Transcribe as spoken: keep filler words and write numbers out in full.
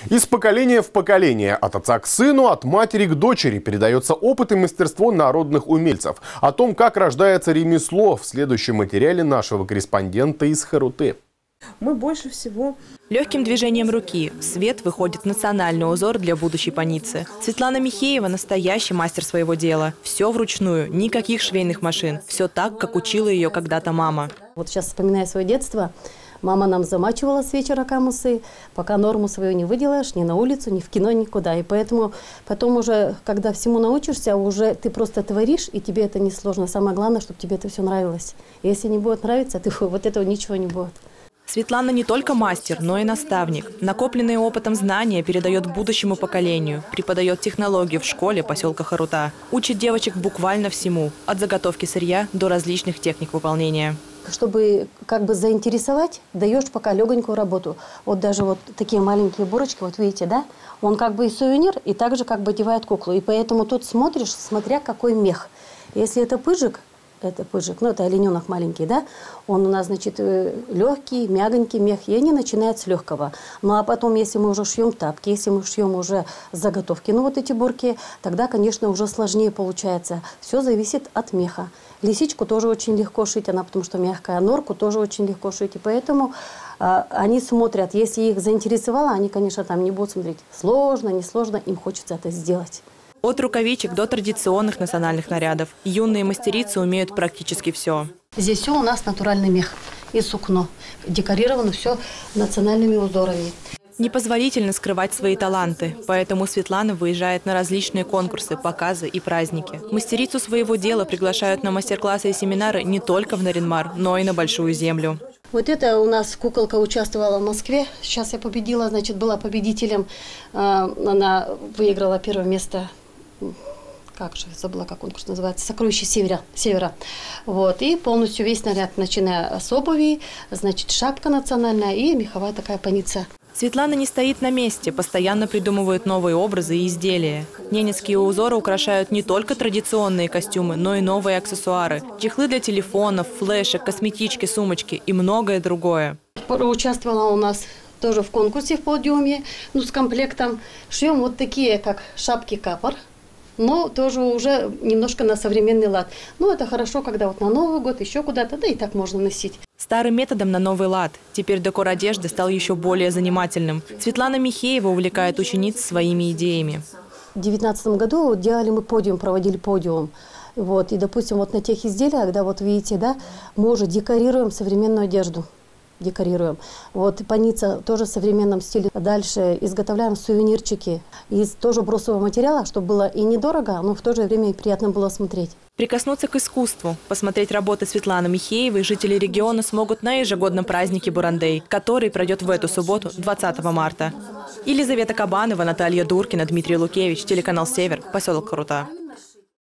Из поколения в поколение, от отца к сыну, от матери к дочери передается опыт и мастерство народных умельцев. О том, как рождается ремесло, в следующем материале нашего корреспондента из Харуты. Мы больше всего... Легким движением руки в свет выходит национальный узор для будущей паницы. Светлана Михеева – настоящий мастер своего дела. Все вручную, никаких швейных машин. Все так, как учила ее когда-то мама. Вот сейчас, вспоминая свое детство, мама нам замачивала с вечера камусы, пока норму свою не выделаешь, ни на улицу, ни в кино, никуда. И поэтому потом уже, когда всему научишься, уже ты просто творишь, и тебе это не сложно. Самое главное, чтобы тебе это все нравилось. Если не будет нравиться, ты, вот этого ничего не будет. Светлана не только мастер, но и наставник. Накопленные опытом знания передает будущему поколению, преподает технологии в школе поселка Харута. Учит девочек буквально всему, от заготовки сырья до различных техник выполнения. Чтобы как бы заинтересовать, даешь пока легонькую работу. Вот даже вот такие маленькие бурочки, вот видите, да? Он как бы и сувенир, и также как бы одевает куклу. И поэтому тут смотришь, смотря какой мех. Если это пыжик, это пыжик, ну это олененок маленький, да? Он у нас, значит, легкий, мягонький мех, и они начинают с легкого. Ну а потом, если мы уже шьем тапки, если мы шьем уже заготовки, ну вот эти бурки, тогда, конечно, уже сложнее получается. Все зависит от меха. Лисичку тоже очень легко шить, она потому что мягкая, норку тоже очень легко шить. И поэтому а, они смотрят, если их заинтересовало, они, конечно, там не будут смотреть. Сложно, несложно, им хочется это сделать. От рукавичек до традиционных национальных нарядов. Юные мастерицы умеют практически все. Здесь все у нас натуральный мех и сукно. Декорировано все национальными узорами. Непозволительно скрывать свои таланты, поэтому Светлана выезжает на различные конкурсы, показы и праздники. Мастерицу своего дела приглашают на мастер-классы и семинары не только в Нарьян-Мар, но и на Большую Землю. Вот это у нас куколка участвовала в Москве. Сейчас я победила, значит, была победителем. Она выиграла первое место. Как же, забыла, как конкурс называется, «Сокровище севера». севера. Вот, и полностью весь наряд, начиная с обуви, значит, шапка национальная и меховая такая паница. Светлана не стоит на месте, постоянно придумывает новые образы и изделия. Ненецкие узоры украшают не только традиционные костюмы, но и новые аксессуары. Чехлы для телефонов, флешек, косметички, сумочки и многое другое. Участвовала у нас тоже в конкурсе в подиуме, ну, с комплектом. Шьем вот такие, как шапки-капор. Но тоже уже немножко на современный лад. Ну, это хорошо, когда вот на Новый год, еще куда-то, да и так можно носить. Старым методом на новый лад. Теперь декор одежды стал еще более занимательным. Светлана Михеева увлекает учениц своими идеями. В две тысячи девятнадцатом году делали мы подиум, проводили подиум. Вот, и, допустим, вот на тех изделиях, да, вот видите, да, мы уже декорируем современную одежду. Декорируем. Вот паница тоже в современном стиле. Дальше изготовляем сувенирчики из тоже брусового материала, чтобы было и недорого, но в то же время и приятно было смотреть. Прикоснуться к искусству, посмотреть работы Светланы Михеевой жители региона смогут на ежегодном празднике Бурандей, который пройдет в эту субботу, двадцатого марта. Елизавета Кабанова, Наталья Дуркина, Дмитрий Лукевич, телеканал «Север», поселок Харута.